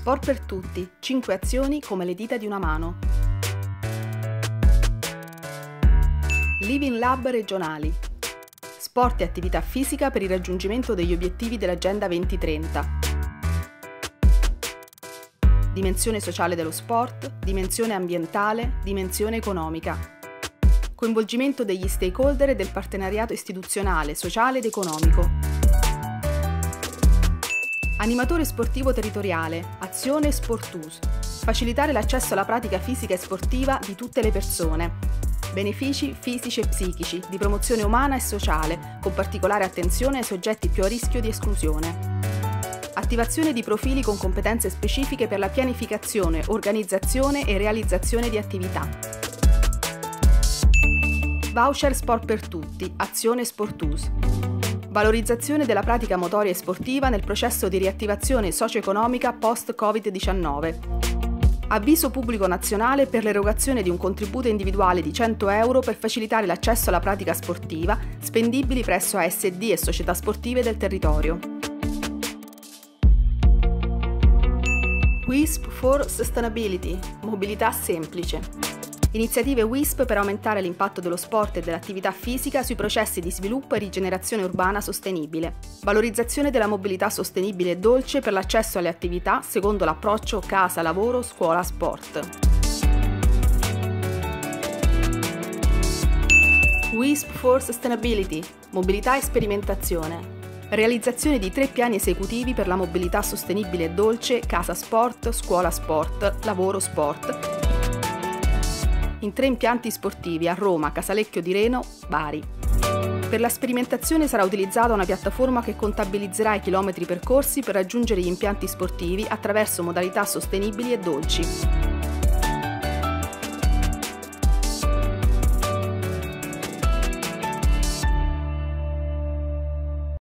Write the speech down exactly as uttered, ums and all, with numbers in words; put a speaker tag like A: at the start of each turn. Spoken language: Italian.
A: Sport per tutti, cinque azioni come le dita di una mano. Living Lab regionali. Sport e attività fisica per il raggiungimento degli obiettivi dell'Agenda venti trenta. Dimensione sociale dello sport, dimensione ambientale, dimensione economica. Coinvolgimento degli stakeholder e del partenariato istituzionale, sociale ed economico. Animatore sportivo territoriale, azione Sportus. Facilitare l'accesso alla pratica fisica e sportiva di tutte le persone. Benefici fisici e psichici, di promozione umana e sociale, con particolare attenzione ai soggetti più a rischio di esclusione. Attivazione di profili con competenze specifiche per la pianificazione, organizzazione e realizzazione di attività. Voucher Sport per tutti, azione Sportus. Valorizzazione della pratica motoria e sportiva nel processo di riattivazione socio-economica post-Covid diciannove. Avviso pubblico nazionale per l'erogazione di un contributo individuale di cento euro per facilitare l'accesso alla pratica sportiva, spendibili presso A S D e società sportive del territorio. W I S P for Sustainability, mobilità semplice. Iniziative W I S P per aumentare l'impatto dello sport e dell'attività fisica sui processi di sviluppo e rigenerazione urbana sostenibile. Valorizzazione della mobilità sostenibile e dolce per l'accesso alle attività secondo l'approccio casa, lavoro, scuola, sport. W I S P for Sustainability, mobilità e sperimentazione. Realizzazione di tre piani esecutivi per la mobilità sostenibile e dolce casa sport, scuola sport, lavoro sport, in tre impianti sportivi a Roma, Casalecchio di Reno, Bari. Per la sperimentazione sarà utilizzata una piattaforma che contabilizzerà i chilometri percorsi per raggiungere gli impianti sportivi attraverso modalità sostenibili e dolci.